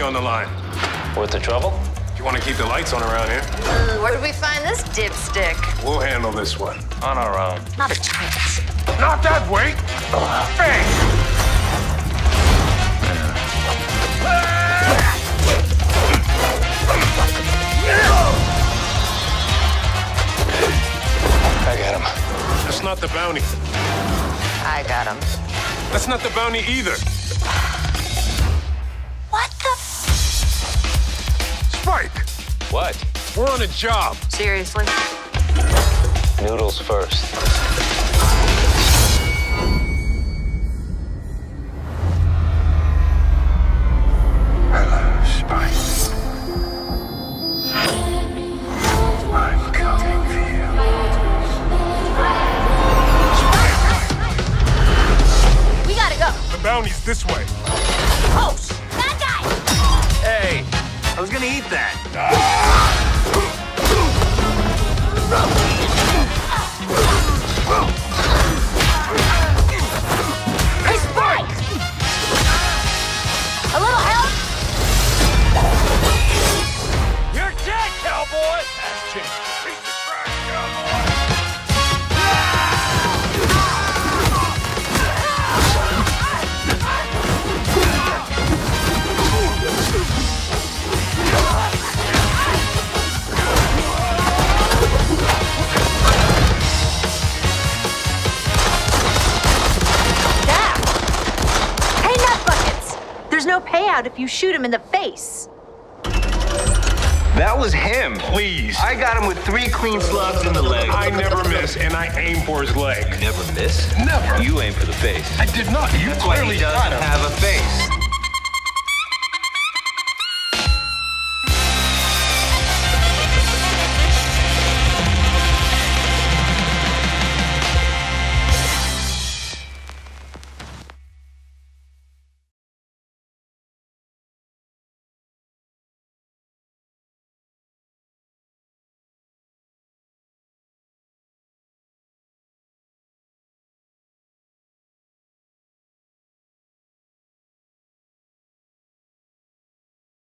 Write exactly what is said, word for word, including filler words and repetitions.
on the line. Worth the trouble? You want to keep the lights on around here? Mm, where did we find this dipstick? We'll handle this one. On our own. Not a chance. Not that way! Bang! I got him. That's not the bounty. I got him. That's not the bounty either. What the? Spike! What? We're on a job. Seriously? Noodles first. Hello, Spike. I'm coming for you. We gotta go. The bounty's this way. Oh, that guy! Hey, I was gonna eat that. Hey, Spike! A little help? You're dead, cowboy! Ass kick. Piece of trash, cowboy! There's no payout if you shoot him in the face. That was him. Please. I got him with three clean slugs in the leg. I never miss, and I aim for his leg. Never miss? Never. You aim for the face. I did not. You That's why clearly he doesn't got him. have a face.